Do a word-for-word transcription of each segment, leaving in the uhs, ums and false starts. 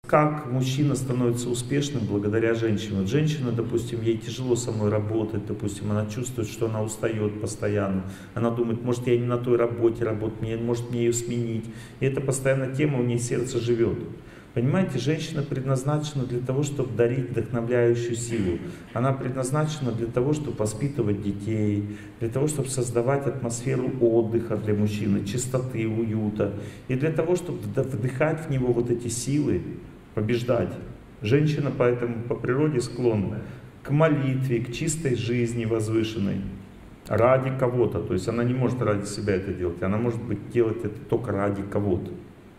Как мужчина становится успешным благодаря женщине? Вот женщина, допустим, ей тяжело со мной работать, допустим, она чувствует, что она устает постоянно. Она думает, может, я не на той работе работаю, мне, может, мне ее сменить. И это постоянно тема, у нее сердце живет. Понимаете, женщина предназначена для того, чтобы дарить вдохновляющую силу. Она предназначена для того, чтобы воспитывать детей, для того, чтобы создавать атмосферу отдыха для мужчины, чистоты, уюта. И для того, чтобы вдыхать в него вот эти силы, побеждать. Женщина поэтому по природе склонна к молитве, к чистой жизни возвышенной. Ради кого-то. То есть она не может ради себя это делать. Она может быть делать это только ради кого-то.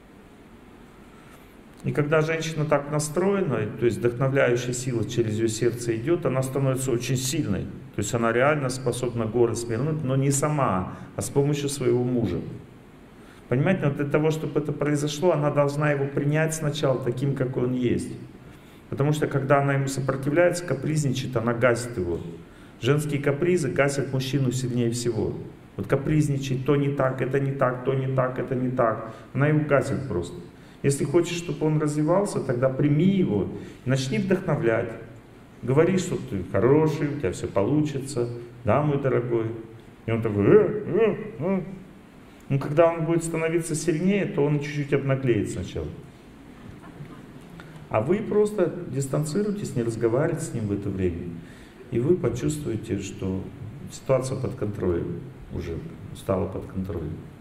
И когда женщина так настроена, то есть вдохновляющая сила через ее сердце идет, она становится очень сильной. То есть она реально способна горы свернуть, но не сама, а с помощью своего мужа. Понимаете, но для того, чтобы это произошло, она должна его принять сначала таким, какой он есть. Потому что когда она ему сопротивляется, капризничает, она гасит его. Женские капризы гасят мужчину сильнее всего. Вот капризничает, то не так, это не так, то не так, это не так. Она его гасит просто. Если хочешь, чтобы он развивался, тогда прими его и начни вдохновлять. Говори, что ты хороший, у тебя все получится, да, мой дорогой. И он такой, э, э, э. Ну, когда он будет становиться сильнее, то он чуть-чуть обнаглеет сначала. А вы просто дистанцируйтесь, не разговаривайте с ним в это время. И вы почувствуете, что ситуация под контролем, уже стала под контролем.